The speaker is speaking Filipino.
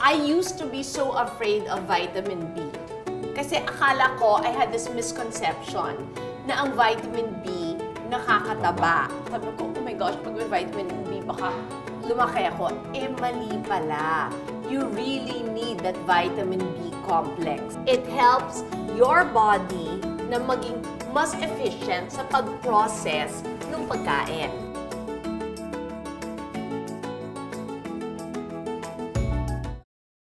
I used to be so afraid of vitamin B. Kasi akala ko, I had this misconception na ang vitamin B nakakataba. Sabi ko, oh my gosh, pag may vitamin B, baka lumaki ako. Eh, mali pala. You really need that vitamin B complex. It helps your body na maging mas efficient sa pag-process ng pagkain.